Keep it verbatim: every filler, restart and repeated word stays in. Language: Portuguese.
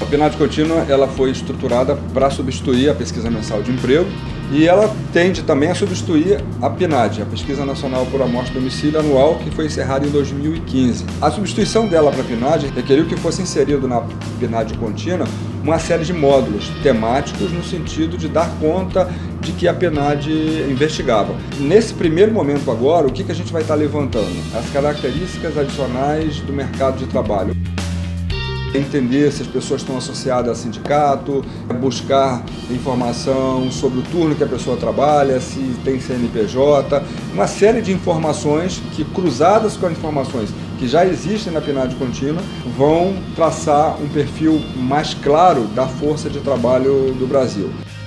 A PNAD contínua ela foi estruturada para substituir a pesquisa mensal de emprego e ela tende também a substituir a PNAD, a Pesquisa Nacional por Amostra de Domicílio Anual, que foi encerrada em dois mil e quinze. A substituição dela para a PNAD requeriu que fosse inserido na PNAD contínua uma série de módulos temáticos no sentido de dar conta de que a PNAD investigava. Nesse primeiro momento agora, o que que a gente vai estar levantando? As características adicionais do mercado de trabalho. Entender se as pessoas estão associadas a sindicato, buscar informação sobre o turno que a pessoa trabalha, se tem C N P J, uma série de informações que, cruzadas com as informações que já existem na PNAD contínua, vão traçar um perfil mais claro da força de trabalho do Brasil.